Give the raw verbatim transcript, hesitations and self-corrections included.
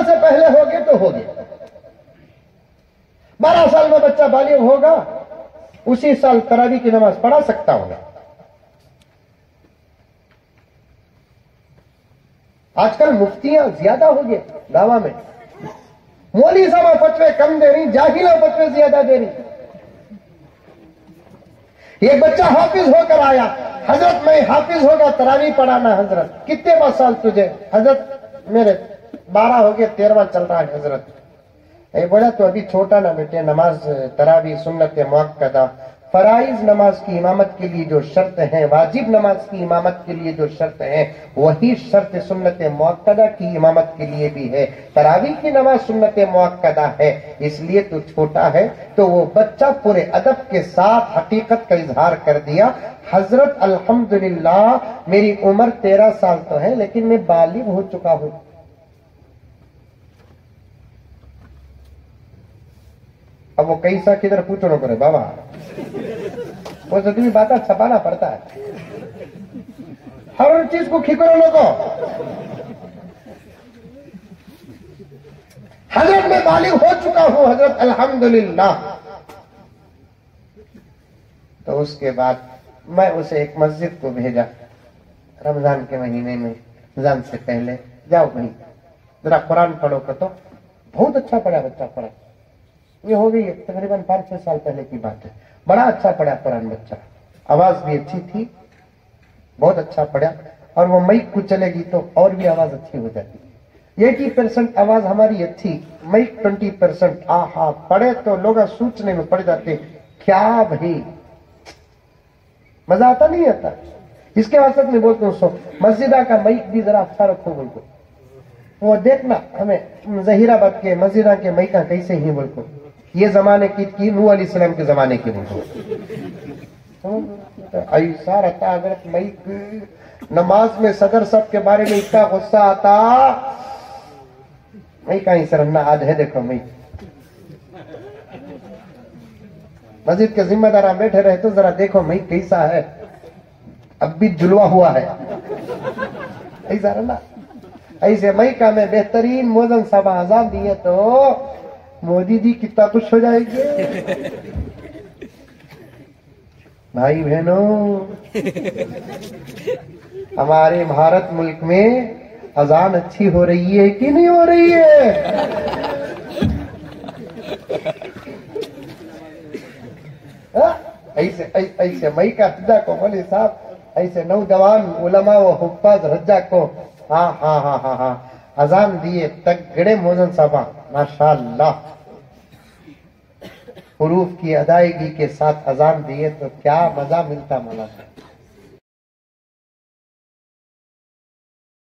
साल से पहले हो गए तो हो गए। बारह साल में बच्चा बालिग होगा, उसी साल तरावी की नमाज पढ़ा सकता होगा। आजकल मुफ्तियां ज्यादा हो गए दावा में, मौली साहब फतवे कम दे रही, जाहिला फतवे ज्यादा दे रही। एक बच्चा हाफिज होकर आया, हजरत मैं हाफिज होगा तरावी पढ़ाना। हजरत कितने पास साल तुझे? हजरत मेरे बारह हो गए, तेरहवां चल रहा है हजरत। ये बोला तो अभी छोटा ना बेटे, नमाज तरावी सुन्नत मुअक्कदा फराइज नमाज की इमामत के लिए जो शर्त है, वाजिब नमाज की इमामत के लिए जो शर्त है, वही शर्त सुन्नत मुअक्कदा की इमामत के लिए भी है। तरावी की नमाज सुन्नत मुअक्कदा है, इसलिए तो छोटा है। तो वो बच्चा पूरे अदब के साथ हकीकत का इजहार कर दिया, हजरत अल्हम्दुलिल्लाह मेरी उम्र तेरह साल तो है, लेकिन मैं बालिग हो चुका हूं। अब वो कैसा किधर पूछो ना करे बाबा, वो सभी बात छपाना पड़ता है, हर चीज को खिकरो लोगों। हजरत मैं बालिग हो चुका हूं हजरत अल्हम्दुलिल्लाह। तो उसके बाद मैं उसे एक मस्जिद को भेजा रमजान के महीने में, रमजान से पहले, जाओ भाई जरा कुरान पढ़ो। का तो बहुत अच्छा पढ़ा बच्चा, पढ़ा ये हो गई तकरीबन पांच छह साल पहले की बात है। बड़ा अच्छा पढ़ा कुरान बच्चा, आवाज भी अच्छी थी, बहुत अच्छा पढ़ा। और वो माइक को चलेगी तो और भी आवाज अच्छी हो जाती। एटी परसेंट आवाज हमारी अच्छी, माइक ट्वेंटी परसेंट। आ हा पढ़े तो लोग सोचने में पड़ जाते, क्या भाई मजा आता नहीं आता। इसके वास्ते मैं बोलता हूँ मस्जिदा का माइक भी जरा अच्छा रखो बोलको। वो देखना हमें जहीराबाद के मस्जिदा के माइका कैसे ही बोलको, ये जमाने की, की नूह अलैहिस्सलाम के जमाने की बोलको ऐसा रहता। अगर माइक नमाज में सदर सब के बारे में इतना गुस्सा आता, मैं कहीं शर्मना आज है। देखो मैं मस्जिद के जिम्मेदार बैठे रहे तो जरा देखो मैं कैसा है, अब भी जुलवा हुआ है ऐसा रहना। ऐसे मई का में बेहतरीन मोजन साहब आजाद दिए तो मोदी जी कितना खुश हो जाएंगे। भाई बहनों, हमारे भारत मुल्क में अजान अच्छी हो रही है कि नहीं हो रही है? ऐसे ऐसे मई का रज्जा को मौलवी साहब, ऐसे नौजवान उलमा व हुफ्फाज रज्जा को हाँ हाँ हाँ हाँ हाँ अजान दिए तगड़े मोजन साहबा माशाअल्लाह हुरूफ की अदायगी के साथ अजान दिए तो क्या मजा मिलता मौला।